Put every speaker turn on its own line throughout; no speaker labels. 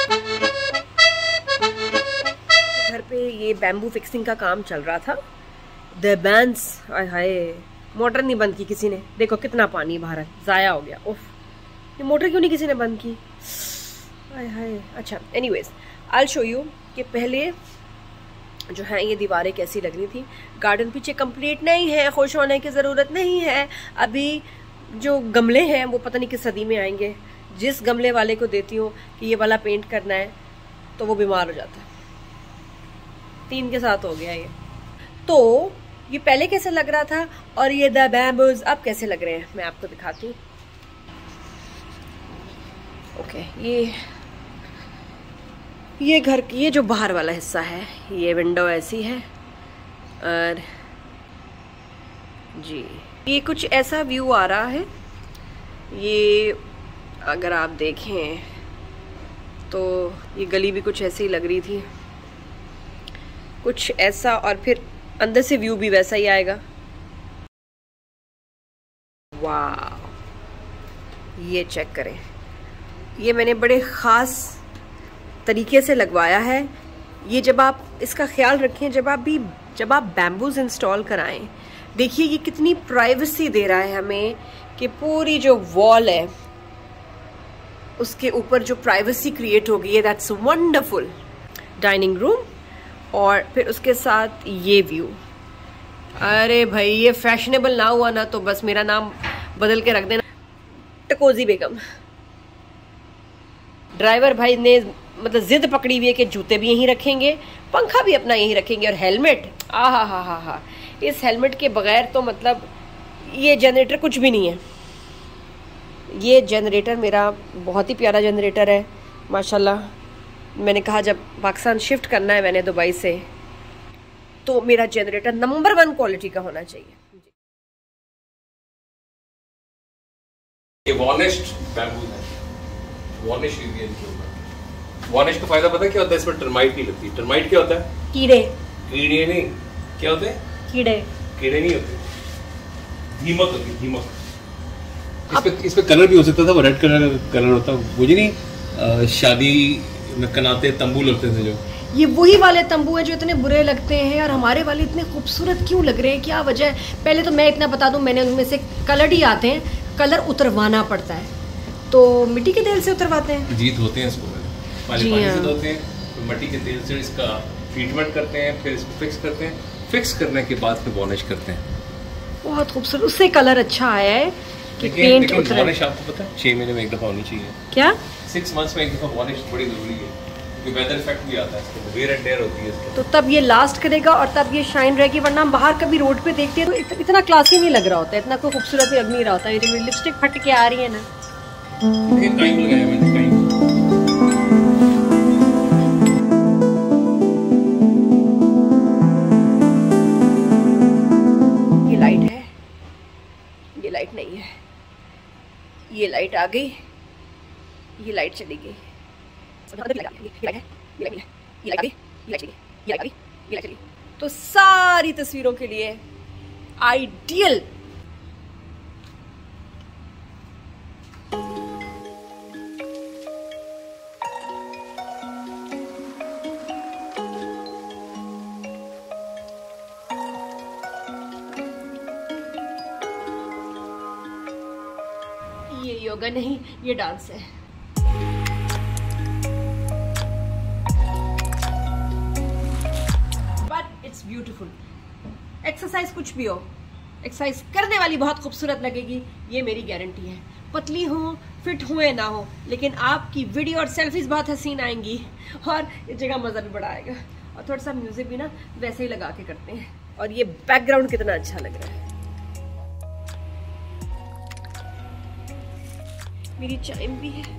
घर पे ये बैम्बू फिक्सिंग का काम चल रहा था। द बैंड्स, हाय मोटर नहीं बंद की किसी ने, देखो कितना पानी बाहर ज़ाया हो गया। उफ, ये मोटर क्यों नहीं किसी ने बंद की? Hi hi. अच्छा, anyways I will show you कि पहले जो है ये दीवारें कैसी लग रही थी। गार्डन पीछे कंप्लीट नहीं है, खुश होने की ज़रूरत नहीं है। अभी जो गमले हैं वो पता नहीं किस सदी में आएंगे। जिस गमले वाले को देती हूँ कि ये वाला पेंट करना है तो वो बीमार हो जाता है। 3 के साथ हो गया ये। तो ये पहले कैसे लग रहा था और ये द बैम्बूज अब कैसे लग रहे हैं मैं आपको दिखाती हूँ। ओके, ये घर की ये जो बाहर वाला हिस्सा है, ये विंडो ऐसी है और जी ये कुछ ऐसा व्यू आ रहा है। ये अगर आप देखें तो ये गली भी कुछ ऐसी लग रही थी, कुछ ऐसा, और फिर अंदर से व्यू भी वैसा ही आएगा। वाह, ये चेक करें, ये मैंने बड़े ख़ास तरीके से लगवाया है। ये जब आप इसका ख्याल रखें, जब आप बैम्बूज इंस्टॉल कराएं, देखिए ये कितनी प्राइवेसी दे रहा है हमें कि पूरी जो वॉल है उसके ऊपर जो प्राइवेसी क्रिएट हो गई है। That's wonderful. डाइनिंग रूम और फिर उसके साथ ये व्यू। अरे भाई, ये फैशनेबल ना हुआ ना तो बस मेरा नाम बदल के रख देना, टकोजी बेगम। ड्राइवर भाई ने मतलब जिद पकड़ी हुई है कि जूते भी यहीं रखेंगे, पंखा भी अपना यहीं रखेंगे और हेलमेट। हा, इस हेलमेट के बगैर तो मतलब ये जनरेटर कुछ भी नहीं है। ये जनरेटर मेरा बहुत ही प्यारा जनरेटर है माशाल्लाह। मैंने कहा जब पाकिस्तान शिफ्ट करना है मैंने दुबई से, तो मेरा जनरेटर नंबर 1 क्वालिटी का होना चाहिए।
ये वॉर्निश्ड बैम्बू है, वॉर्निश के ऊपर। वॉर्निश का फायदा पता है क्या होता है? इसमें टर्माइट नहीं लगती। टर्माइट क्या होता है?
कीड़े
नहीं, क्या होते हैं? कीड़े नहीं होते, दीमक होती है, दीमक। इस पे कलर भी हो सकता था, वो रेड कलर होता, मुझे नहीं शादी में कनाते तंबू लगते थे जो,
ये वही वाले तंबू है जो इतने बुरे लगते हैं और हमारे वाले इतने खूबसूरत क्यों लग रहे हैं, क्या वजह है? पहले तो मैं इतना बता दूं, मैंने उनमें से कलर ही आते हैं, कलर उतरवाना पड़ता है, तो मिट्टी के तेल से उतरवाते हैं जी,
धोते हैं इसको पानी से धोते हैं, तो मिट्टी के तेल से इसका ट्रीटमेंट करते हैं, फिर इसको फिक्स करते हैं, फिक्स करने के बाद फिर वॉर्निश करते हैं।
बहुत खूबसूरत, उससे कलर अच्छा आया है कि पेंट उतरे।
वॉर्निश आपको पता है 6 महीने में एक दफा होनी चाहिए।
क्या?
6 मंथ्स में एक दफा वॉर्निश बड़ी जरूरी है, क्योंकि वेदर इफेक्ट भी आता है इसको, वेयर एंड टेयर होती है इसको, तो
तब ये लास्ट करेगा और तब ये शाइन रहेगी। वरना हम बाहर कभी रोड पे देखते हैं तो इतना क्लासी नहीं लग रहा होता है, इतना कोई खूबसूरत लग नहीं रहा होता है। ये लिपस्टिक फट के आ रही है ना,
टाइम लगाया मैंने, टाइम।
ये लाइट है, ये लाइट नहीं है, ये लाइट आ गई, ये लाइट चली गई, तो सारी तस्वीरों के लिए आइडियल। ये योगा नहीं, ये डांस है। It's beautiful. एक्सरसाइज कुछ भी हो, एक्सरसाइज करने वाली बहुत खूबसूरत लगेगी, ये मेरी गारंटी है। पतली हो, फिट हो या ना हो, लेकिन आपकी वीडियो और सेल्फीज बहुत हसीन आएंगी और इस जगह मजा भी बड़ा आएगा। और थोड़ा सा म्यूजिक भी ना वैसे ही लगा के करते हैं। और ये बैकग्राउंड कितना अच्छा लग रहा है। मेरी चाइम भी है,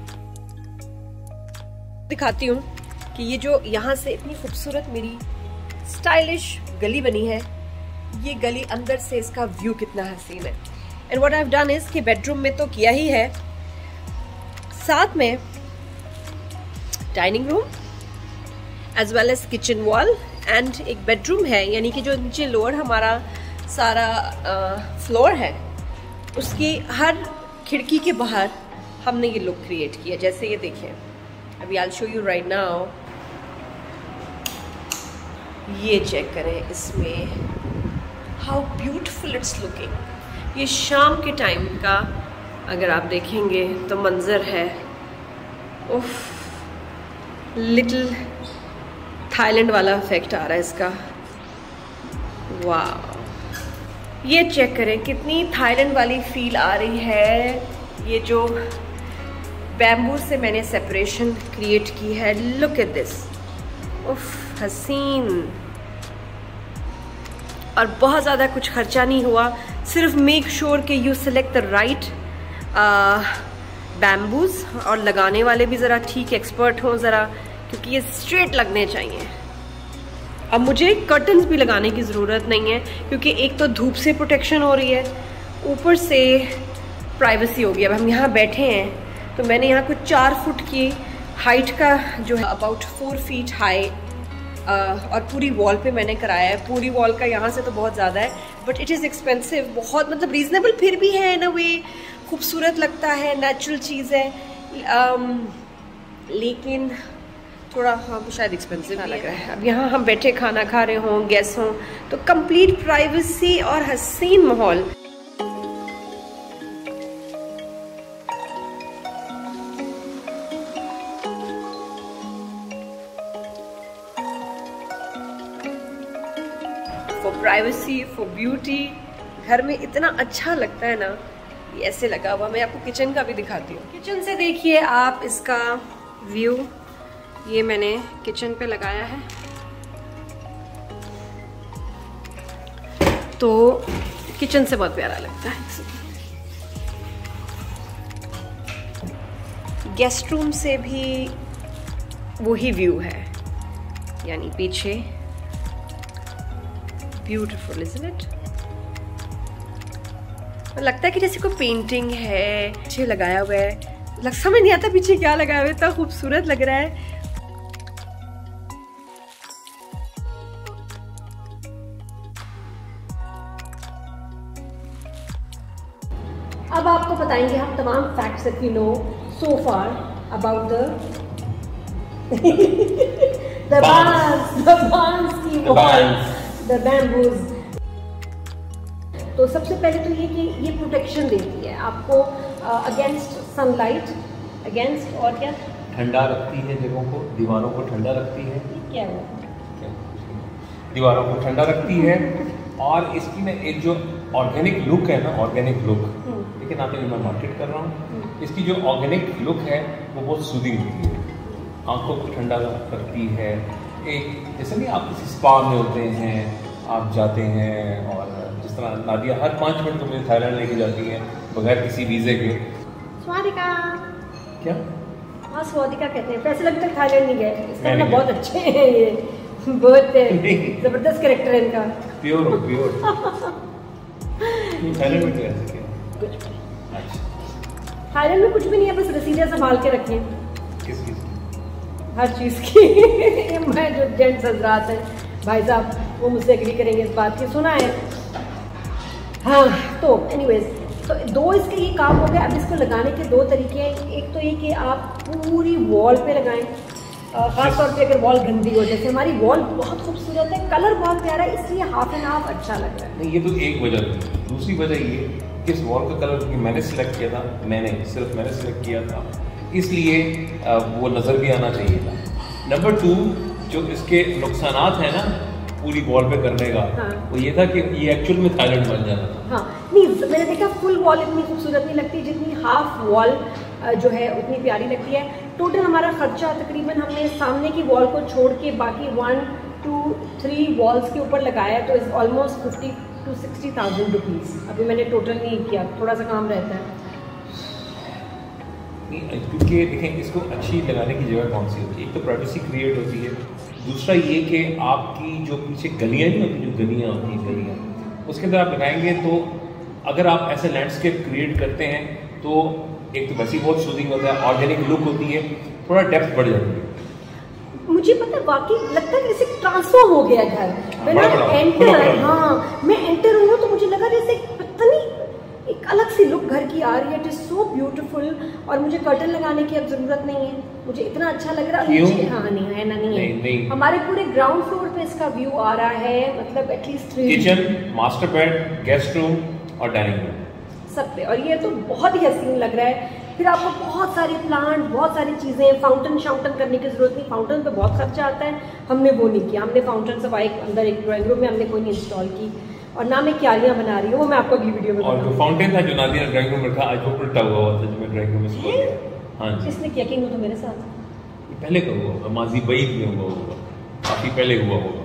दिखाती हूँ कि ये जो यहाँ से इतनी खूबसूरत मेरी स्टाइलिश गली बनी है, ये गली अंदर से इसका व्यू कितना हसीन है। And what I have done is कि बेडरूम में तो किया ही है, साथ में dining room as well as kitchen wall and एक बेडरूम है, यानी कि जो नीचे लोअर हमारा सारा फ्लोर है, उसकी हर खिड़की के बाहर हमने ये लुक क्रिएट किया। जैसे ये देखिए, अभी I will show you right now. ये चेक करें इसमें हाउ ब्यूटीफुल इट्स लुकिंग। ये शाम के टाइम का अगर आप देखेंगे तो मंजर है, उफ, लिटिल थाईलैंड वाला इफेक्ट आ रहा है इसका। वाह, ये चेक करें कितनी थाईलैंड वाली फील आ रही है। ये जो बैम्बू से मैंने सेपरेशन क्रिएट की है, लुक एट दिस, उफ, हसीन। और बहुत ज़्यादा कुछ खर्चा नहीं हुआ, सिर्फ मेक श्योर कि you select the right bamboos, और लगाने वाले भी ज़रा ठीक एक्सपर्ट हों ज़रा, क्योंकि ये स्ट्रेट लगने चाहिए। अब मुझे कर्टन्स भी लगाने की ज़रूरत नहीं है, क्योंकि एक तो धूप से प्रोटेक्शन हो रही है, ऊपर से प्राइवेसी होगी। अब हम यहाँ बैठे हैं तो मैंने यहाँ कुछ 4 फुट की हाइट का जो है अबाउट 4 फीट हाई, और पूरी वॉल पे मैंने कराया है। पूरी वॉल का यहाँ से तो बहुत ज़्यादा है, बट इट इज़ एक्सपेंसिव, बहुत मतलब रीज़नेबल फिर भी है ना, वे खूबसूरत लगता है, नेचुरल चीज़ है, लेकिन थोड़ा हाँ शायद एक्सपेंसिव लग रहा है। अब यहाँ हम बैठे खाना खा रहे हों, गेस्ट हों, तो कंप्लीट प्राइवेसी और हसीन माहौल। फॉर प्राइवेसी, फॉर ब्यूटी, घर में इतना अच्छा लगता है ना, ये ऐसे लगा हुआ। मैं आपको किचन का भी दिखाती हूँ। किचन से देखिए आप इसका व्यू, ये मैंने किचन पे लगाया है, तो किचन से बहुत प्यारा लगता है। गेस्ट रूम से भी वही व्यू है, यानी पीछे। Beautiful isn't it? लगता है कि जैसे कोई पेंटिंग है, पीछे लगाया हुआ है, समझ नहीं आता पीछे क्या लगाया हुआ है, इतना खूबसूरत लग रहा है। अब आपको बताएंगे हम तमाम facts that we know so far about the bamboos. तो सबसे पहले तो ये कि ये प्रोटेक्शन देती है आपको अगेंस्ट सनलाइट, अगेंस्ट, और क्या,
ठंडा रखती है जगहों को, दीवारों को ठंडा रखती है।
क्या है?
दीवारों को ठंडा रखती है, और इसकी ना एक जो ऑर्गेनिक लुक है ना, ऑर्गेनिक लुक, लेकिन आप मैं मार्केट कर रहा हूँ, इसकी जो ऑर्गेनिक लुक है वो बहुत सूदिंग होती है, आंखों को ठंडा रखती है। एक जैसे नहीं आप किसी स्पा में होते हैं, आप जाते हैं, और जिस तरह नादिया हर 5 मिनट तो मुझे थाईलैंड लेके जाती है बगैर किसी वीज़े के।
स्वादिका
क्या?
हाँ स्वादिका कहते हैं। वैसे अभी तक थाईलैंड नहीं गए, इसका मतलब बहुत अच्छे हैं ये, बहुत जबरदस्त कैरेक्टर है इनका।
प्योर प्योर थाईलैंड में कैसे क्या?
कुछ अच्छा, थाईलैंड में कुछ भी नहीं है, बस रसीदें संभाल के रखें।
किस चीज़?
हर चीज़ की। मैं जो जेंट्स हजरात हैं भाई साहब, वो मुझसे एग्री करेंगे इस बात की, सुना है। हाँ, तो एनीवेज, तो 2 इसके ये काम हो गया। अब इसको लगाने के 2 तरीके हैं। एक तो ये कि आप पूरी वॉल पे लगाएं, खास तौर पे अगर वॉल गंदी हो, जैसे हमारी वॉल बहुत खूबसूरत है, कलर बहुत प्यारा है, इसलिए हाफ एंड हाफ अच्छा लग रहा है।
नहीं, ये तो एक वजह थी। दूसरी वजह ये कि इस वॉल का कलर क्योंकि मैंने सिलेक्ट किया था, मैंने सिलेक्ट किया था, इसलिए वो नज़र भी आना चाहिए था। नंबर 2, जो इसके नुकसानात हैं ना पूरी वॉल पे करने का,
हाँ।
वो ये था कि ये एक्चुअल में थाईलैंड बन जाना था।
हाँ, नहीं मैंने देखा फुल वॉल इतनी खूबसूरत नहीं लगती जितनी हाफ वॉल जो है उतनी प्यारी लगती है। टोटल हमारा खर्चा तकरीबन, हमने सामने की वॉल को छोड़ के बाकी 1, 2, 3 वॉल्स के ऊपर लगाया, तो इस ऑलमोस्ट 50 to 60,000 रुपीज़। अभी मैंने टोटल नहीं किया, थोड़ा सा काम रहता है।
क्योंकि देखें इसको अच्छी लगाने की जगह कौन सी होती है? एक तो प्राइवेसी क्रिएट होती है, दूसरा ये कि आपकी जो पीछे गलियाँ नहीं होती, जो गलियाँ होती हैं, गलियाँ उसके अंदर आप लगाएंगे, तो अगर आप ऐसे लैंडस्केप क्रिएट करते हैं तो एक तो वैसे ही बहुत सूदिंग होता है, ऑर्गेनिक लुक होती है, थोड़ा डेप्थ बढ़ जाती है।
मुझे पता वाकई लगता है जैसे ट्रांसफॉर्म हो गया घर। मैं एंटर, हाँ मैं एंटर हुआ तो मुझे लगा जैसे पता नहीं एक अलग सी लुक घर की आ रही है। It is so beautiful. और मुझे कर्टन लगाने की अब ज़रूरत नहीं है, मुझे इतना अच्छा लग रहा है। हाँ नहीं है ना, नहीं है। नहीं। हमारे पूरे ग्राउंड फ्लोर पे इसका व्यू आ रहा है, मतलब at least 3
kitchen, master bed, guest room और डाइनिंग रूम
सब पे। और ये तो बहुत ही हसीन लग रहा है। फिर आपको बहुत सारे प्लांट, बहुत सारी चीज़ें, फाउंटेन शाउंटन करने की ज़रूरत नहीं। फाउंटेन पे बहुत खर्चा आता है, हमने वो नहीं किया। हमने फाउंटेन सब एक अंदर एक ड्राइंग रूम में हमने कोई नहीं इंस्टॉल की। और ना मैं क्यारियाँ बना रही हूँ, वो मैं आपको अगली वीडियो में
और जो फाउंटेन था जो नादिया ने ड्राइंग रूम में रखा, आज वो उल्टा हुआ था जो मैं ड्राइंग रूम में किया। हाँ जी।
किसने किया? किंग तो मेरे साथ
पहले का हुआ, माजी बईद में हुआ होगा, काफ़ी पहले हुआ होगा।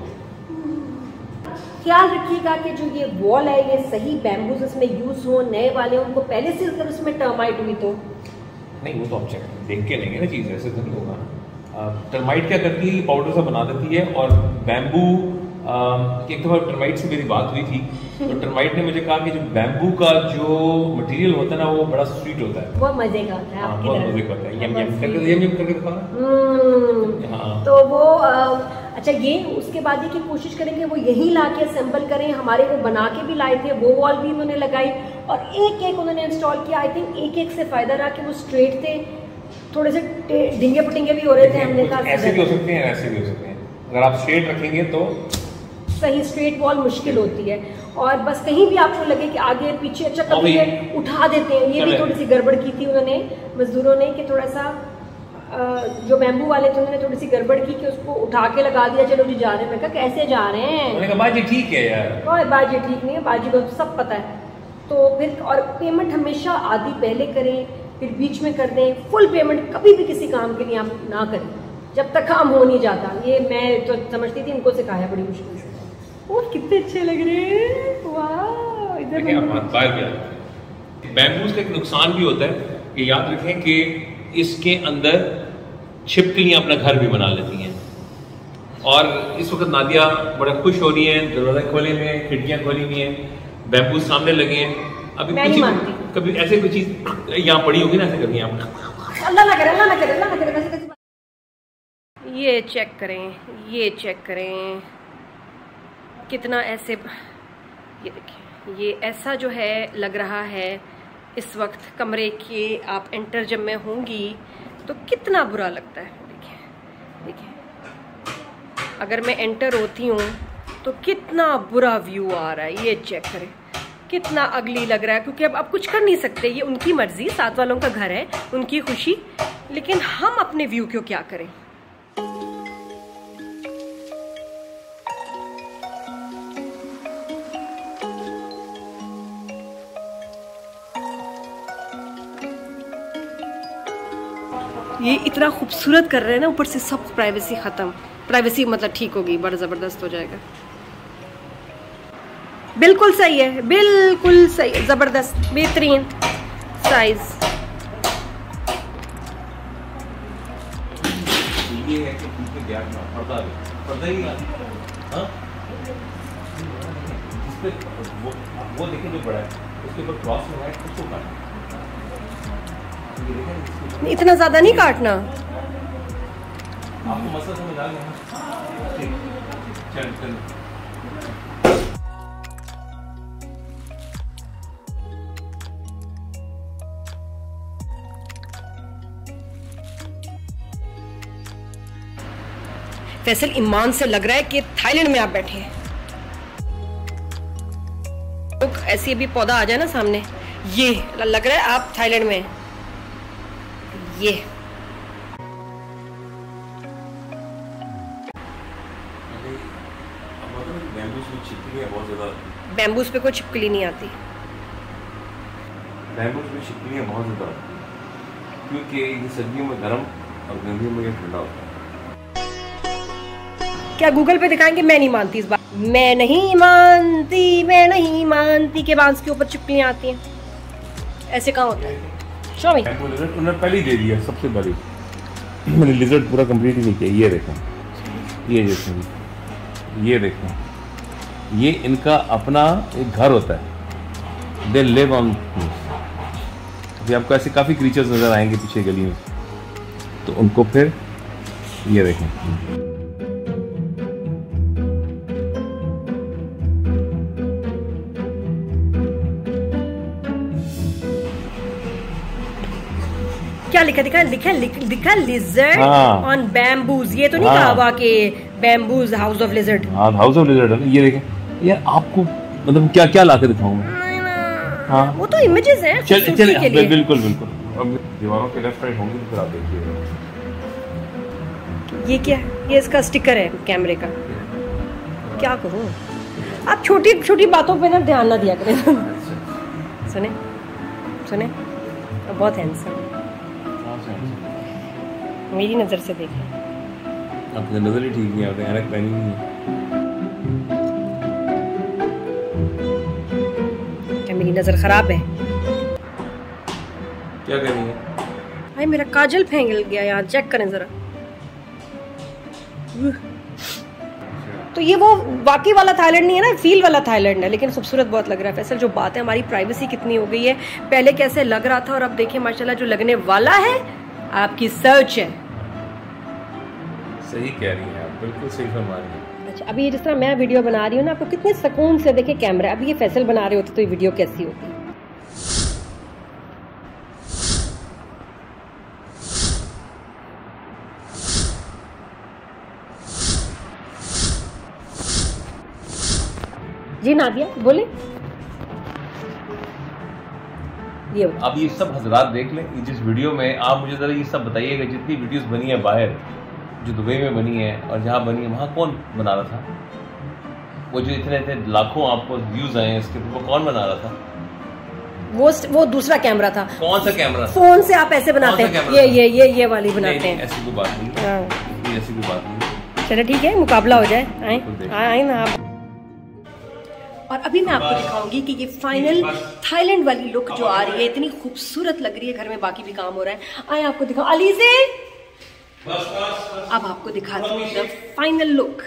ख्याल रखिएगा कि जो ये वॉल है ये सही बैम्बूज इसमें यूज हो, नए वाले उनको पहले से अगर उसमें टर्माइट हुई तो
नहीं, वो तो आप चेक देख के लेंगे ना चीज़, ऐसे तो नहीं होगा ना। टर्माइट क्या करती है, पाउडर सा बना देती है। और बैम्बू एक दफ़ा टर्माइट से मेरी बात हुई थी, तो टर्माइट ने मुझे कहा कि जो बैम्बू का जो मटेरियल होता है ना वो बड़ा स्वीट होता है,
बहुत मजे का होता है।
हाँ, बहुत मजे का होता है। यम करके दिखाना। हाँ।
तो वो अच्छा, ये उसके बाद ये की कोशिश करेंगे वो यहीं ला के असेंबल करें। हमारे वो बना के भी लाए थे, वो वॉल भी उन्होंने लगाई और एक एक उन्होंने इंस्टॉल किया। आई थिंक एक एक से फायदा रहा कि वो स्ट्रेट थे, थोड़े से ढींगे पटिंगे भी हो रहे थे। हमने कहा
ऐसे भी हो सकते हैं, ऐसे भी हो सकते हैं। अगर आप स्ट्रेट रखेंगे तो
सही स्ट्रेट वॉल मुश्किल होती है। और बस कहीं भी आपको लगे कि आगे पीछे, अच्छा कभी ये उठा देते हैं, ये भी थोड़ी सी गड़बड़ की थी उन्होंने मजदूरों ने कि थोड़ा सा जो बैम्बू वाले थे उन्होंने थोड़ी सी गड़बड़ की कि उसको उठा के लगा दिया, चलो जी जा रहे हैं। मैं कहा कैसे जा रहे हैं?
मैंने कहा बाजी ठीक है यार।
कोई बाजी ठीक नहीं है, बाजी को सब पता है। तो फिर और पेमेंट हमेशा आधी पहले करें फिर बीच में कर दें। फुल पेमेंट कभी भी किसी काम के लिए आप ना करें जब तक काम हो नहीं जाता। ये मैं तो समझती थी, इनको सिखाया बड़ी मुश्किल से। ओह कितने अच्छे लग रहे हैं, वाह। इधर
बैम्बूज का एक नुकसान भी होता है, ये याद रखें कि इसके अंदर छिपकलियां अपना घर भी बना लेती हैं। और इस वक्त नादिया बड़ा खुश हो रही है, दरवाजा खोले हुए हैं, खिड़कियां खोली हुई हैं, बैम्बूज सामने लगे हैं। अभी कभी ऐसे कोई चीज यहाँ पड़ी होगी ना, ऐसे कभी यहाँ
अल्लाह ना करे, अल्लाह ना करे, अल्लाह ना करे। ये चेक करें, ये चेक करें कितना ऐसे, ये देखिए ये ऐसा जो है लग रहा है इस वक्त कमरे के आप एंटर जब मैं होंगी तो कितना बुरा लगता है। देखिए देखिए अगर मैं एंटर होती हूँ तो कितना बुरा व्यू आ रहा है। ये चेक करें कितना अगली लग रहा है, क्योंकि अब आप कुछ कर नहीं सकते, ये उनकी मर्जी, साथ वालों का घर है, उनकी खुशी, लेकिन हम अपने व्यू को क्या करें। ये इतना खूबसूरत कर रहे हैं ना, ऊपर से सब प्राइवेसी खत्म। प्राइवेसी मतलब ठीक होगी, बड़ा जबरदस्त हो जाएगा। बिल्कुल सही है, बिल्कुल सही है, जबरदस्त, बेहतरीन साइज।
ये है कि पर्दा ही वो देखिए जो बड़ा है उसके ऊपर क्रॉस लगा है, उसको काटना।
इतना ज्यादा नहीं काटना।
आपको मसला समझ आ गया? चल चल।
फैसल ईमान से लग रहा है कि थाईलैंड में आप बैठे हैं। तो ऐसे भी पौधा आ जाए ना सामने, ये लग रहा है आप थाईलैंड में। ये बैम्बूज पे कोई छिपकली नहीं आती।
बैम्बूज में छिपकलियां बहुत ज्यादा आती क्योंकि ये सर्दियों में गर्म और गर्मियों में ये ठंडा होता है।
क्या गूगल पे दिखाएंगे? मैं नहीं मानती इस बात, मैं नहीं मानती, मैं नहीं मानती कि बांस के ऊपर छिपकलियां आती हैं। ऐसे कहाँ होता है?
उन्होंने पहले ही दे दिया सबसे बड़ी। मैंने लिजर्ड पूरा कंप्लीट ही नहीं किया। ये देखो, ये देखो, ये देखो, ये इनका अपना एक घर होता है। They live on. अभी आपको ऐसे काफ़ी क्रीचर्स नज़र आएंगे पीछे गली में, तो उनको फिर ये देखें।
लिखा लिजर्ड ऑन बैम्बूज। ये तो नहीं कहा हुआ कि बैम्बूज हाउस ऑफ लिजर्ड।
हाँ हाउस ऑफ लिजर्ड है। ये देखें यार, आपको मतलब क्या क्या ला के दिखाऊं मैं? हाँ वो
तो इमेजेस हैं
चल बिल्कुल बिल्कुल। अब दीवारों के लेफ्ट राइट होंगे तो फिर आप देखिए।
ये क्या है? ये इसका स्टिकर है कैमरे का। क्या करूं, आप छोटी छोटी बातों पे ना ध्यान ना दिया करें। सुने सुने, बहुत हैंडसम, मेरी नजर से देखें।
आपकी नजर ही ठीक नहीं, आपने ऐनक पहनी नहीं है।
क्या मेरी नजर खराब है?
क्या कर रही है?
भाई मेरा काजल फेंक गया यहाँ, चेक करें जरा। तो ये वो बाकी वाला थाईलैंड नहीं है ना, फील वाला थाईलैंड है, लेकिन खूबसूरत बहुत लग रहा है। फैसल जो बात है, हमारी प्राइवेसी कितनी हो गई है। पहले कैसे लग रहा था और अब देखिए माशाल्लाह जो लगने वाला है, आपकी सर्च है।
सही कह रही हैं आप, बिल्कुल सही फरमा रही हैं।
अच्छा, अभी जिस तरह मैं वीडियो बना रही हूँ ना, आपको कितने सुकून से देखे कैमरा। अभी ये फैसल बना रहे होते तो ये वीडियो कैसी होती। जी नादिया बोले।
अब ये सब हजरात देख लें जिस वीडियो में। आप मुझे जरा ये सब बताइएगा, जितनी वीडियोस बनी है बाहर, जो दुबई में बनी है और जहाँ बनी है, वहाँ कौन बना रहा था? वो जो इतने लाखों आपको व्यूज आए हैं इसके, वो कौन बना रहा था?
वो दूसरा कैमरा था। कौन
सा कैमरा?
फोन से आप ऐसे बनाते हैं, ये वाली बनाते हैं।
ऐसी कोई बात नहीं, ऐसी कोई बात नहीं।
चलो ठीक है, मुकाबला हो जाए। आए ना आप। और अभी मैं आपको दिखाऊंगी कि ये फाइनल थाईलैंड वाली लुक जो आ रही है, इतनी खूबसूरत लग रही है। घर में बाकी भी काम हो रहा है। आए आपको दिखाऊं, अली से अब आपको दिखाती हूँ द फाइनल लुक।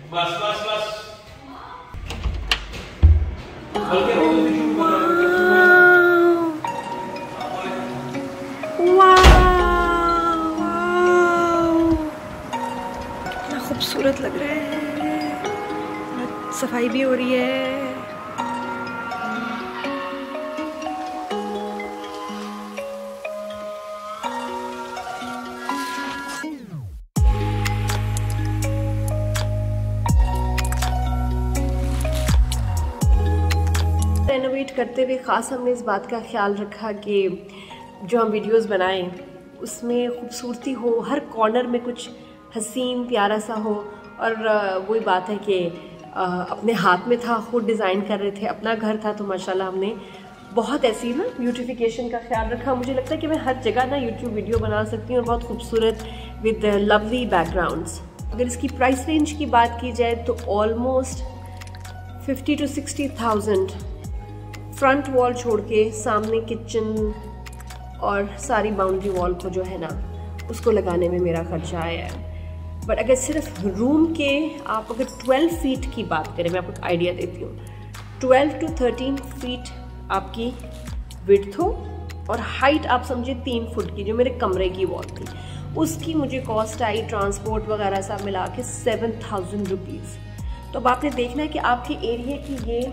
कितना खूबसूरत लग रहा है, सफाई भी हो रही है। रेनोवेट करते हुए ख़ास हमने इस बात का ख्याल रखा कि जो हम वीडियोस बनाएं उसमें खूबसूरती हो, हर कॉर्नर में कुछ हसीन प्यारा सा हो। और वही बात है कि अपने हाथ में था, खुद डिज़ाइन कर रहे थे, अपना घर था, तो माशाल्लाह हमने बहुत ऐसी ना ब्यूटिफिकेशन का ख्याल रखा। मुझे लगता है कि मैं हर जगह ना यूट्यूब वीडियो बना सकती हूँ, और बहुत खूबसूरत विद लवली बैकग्राउंड्स। अगर इसकी प्राइस रेंज की बात की जाए तो ऑलमोस्ट 50 to 60,000 फ्रंट वॉल छोड़ के, सामने किचन और सारी बाउंड्री वॉल को जो है ना उसको लगाने में मेरा खर्चा आया है। बट अगर सिर्फ रूम के आप अगर 12 फीट की बात करें, मैं आपको एक आइडिया देती हूँ, 12 to 13 फीट आपकी विड्थ हो और हाइट आप समझे 3 फुट की, जो मेरे कमरे की वॉल थी, उसकी मुझे कॉस्ट आई ट्रांसपोर्ट वगैरह सब मिला के 7,000 रुपीज़। तो अब आपने देखना है कि आपके एरिया की ये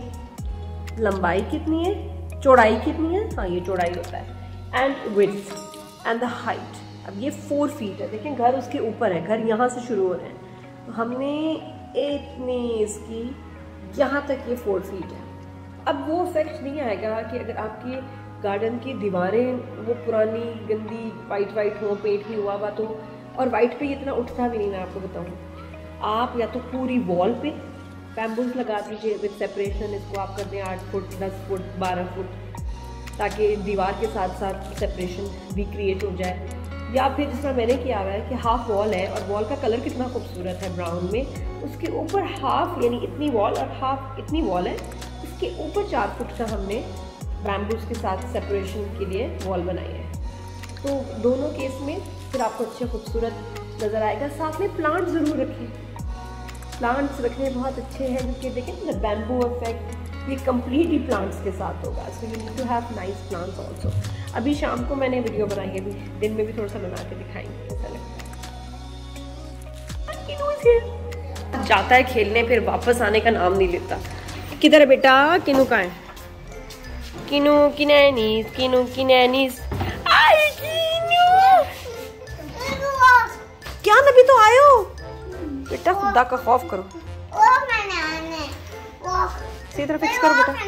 लंबाई कितनी है, चौड़ाई कितनी है। हाँ, ये चौड़ाई होता है, and width and the height. अब ये 4 फीट है, देखें घर उसके ऊपर है, घर यहाँ से शुरू हो रहे हैं, तो हमने इतनी इसकी यहाँ तक ये 4 फीट है। अब वो इफेक्ट नहीं आएगा कि अगर आपकी गार्डन की दीवारें वो पुरानी गंदी वाइट हो, पेंट नहीं हुआ हुआ, तो और वाइट पे इतना उठता भी नहीं। मैं आपको बताऊँ, आप या तो पूरी वॉल पे बैम्बूज लगा दीजिए विद सेपरेशन, इसको आप कर दें 8 फुट 10 फुट 12 फुट, ताकि दीवार के साथ साथ सेपरेशन भी क्रिएट हो जाए। या फिर जिस तरह मैंने किया हुआ है कि हाफ वॉल है और वॉल का कलर कितना खूबसूरत है ब्राउन में, उसके ऊपर हाफ यानी इतनी वॉल और हाफ इतनी वॉल है, इसके ऊपर 4 फुट का हमने बैम्बूज के साथ सेपरेशन के लिए वॉल बनाई है। तो दोनों केस में फिर आपको अच्छा खूबसूरत नज़र आएगा। साथ में प्लांट ज़रूर रखें, प्लांट्स रखने बहुत अच्छे हैं, क्योंकि देखें ना बैम्बू इफेक्ट ये कम्प्लीटली प्लांट्स के साथ होगा। So you need to have nice plants also. अभी शाम को मैंने वीडियो बनाई है, अभी दिन में भी थोड़ा सा बना के दिखाएंगे कैसा लगता है। जाता है खेलने, फिर वापस आने का नाम नहीं लेता। किधर है बेटा? किनू कहाँ है? किनू की नैनीस, किनू की नैनीस। आई किनू, क्या अभी तो आए हो बेटा, खुदा का खौफ करो। सीधी तरह फिक्स करो बेटा।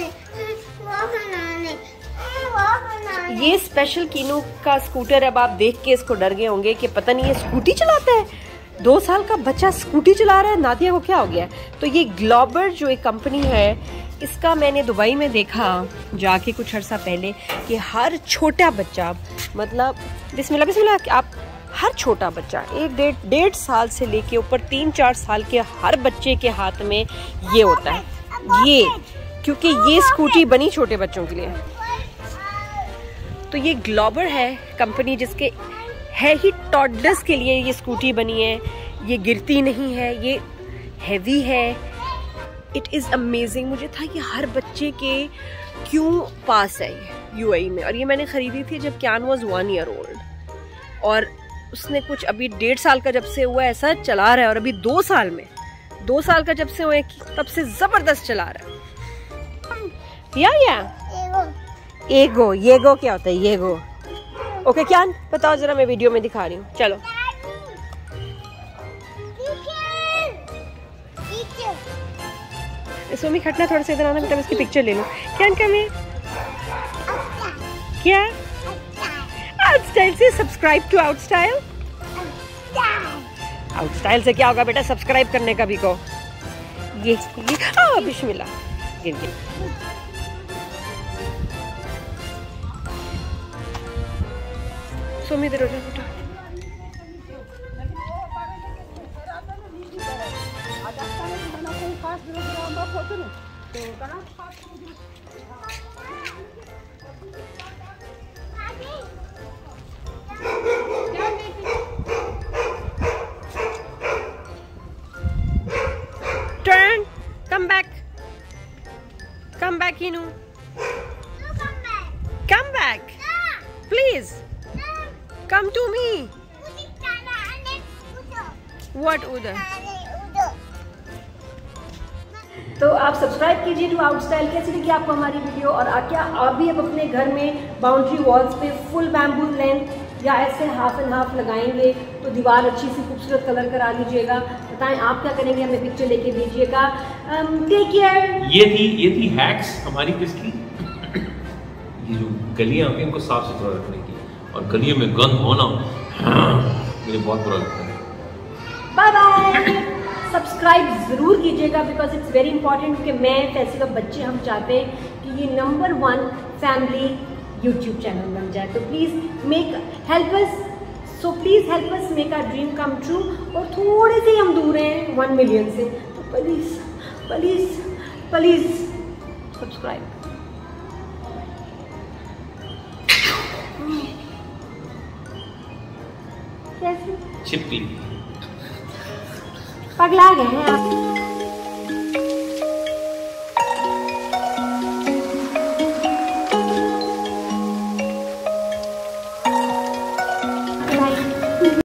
ये स्पेशल कीनू का स्कूटर। अब आप देख के इसको डर गए होंगे कि पता नहीं ये स्कूटी चलाता है, 2 साल का बच्चा स्कूटी चला रहा है, नादिया को क्या हो गया। तो ये ग्लोबर जो एक कंपनी है, इसका मैंने दुबई में देखा जाके कुछ अर्सा पहले कि हर छोटा बच्चा, मतलब बिस्मिल्लाह बिस्मिल्लाह, आप हर छोटा बच्चा 1-1.5 साल से लेके ऊपर 3-4 साल के हर बच्चे के हाथ में ये होता है, ये क्योंकि ये स्कूटी बनी छोटे बच्चों के लिए। तो ये ग्लोबर है कंपनी, जिसके है ही टॉडलर्स के लिए ये स्कूटी बनी है। ये गिरती नहीं है, ये हैवी है। It is amazing. मुझे था कि हर बच्चे के क्यों पास है ये यूएई में। और ये मैंने ख़रीदी थी जब क्यान वॉज 1 ईयर ओल्ड, और उसने कुछ अभी 1.5 साल का जब से हुआ ऐसा चला रहा है, और अभी 2 साल में 2 साल का जब से हुआ तब से ज़बरदस्त चला रहा है। या एगो, येगो क्या होता है, येगो। ओके क्या बताओ जरा, मैं वीडियो में दिखा रही हूँ। चलो सोमी खटना, थोड़ा सा इधर आना बेटा, इसकी पिक्चर ले लो। क्या में क्या आउटस्टाइल से सब्सक्राइब टू आउटस्टाइल। आउटस्टाइल से क्या होगा बेटा, सब्सक्राइब करने का भी को। ये बिस्मिल्लाह, गिर गिर। सोमी इधर हो जा बेटा। Turn, come back, Inu. Come back, please. Come to me. What उधर? तो आप सब्सक्राइब कीजिए टू आउटस्टाइल। कैसी लगी आपको हमारी वीडियो, और क्या आप भी अब अपने घर में बाउंड्री वॉल्स पे फुल बैम्बू लेंथ या ऐसे हाफ एंड हाफ लगाएंगे तो दीवार अच्छी सी खूबसूरत कलर करा लीजिएगा। बताएं आप क्या करेंगे, हमें पिक्चर लेके दीजिएगा। Take care. ये थी हैक्स हमारी किसकी, ये जो गलियां होंगी इनको साफ सुथरा रखने की, और गलियों में गंद होना मुझे बहुत बुरा लगता है। Bye bye. सब्सक्राइब ज़रूर कीजिएगा बिकॉज इट्स वेरी इंपॉर्टेंट कि मैं फैसी का बच्चे हम चाहते हैं कि ये नंबर 1 फैमिली यूट्यूब चैनल बन जाए। तो please help us make our dream come true. और थोड़े से हम दूर हैं 1 मिलियन से, तो प्लीज़ प्लीज़ प्लीज़ सब्सक्राइब। कैसे चिपकी पगला गए हैं आप।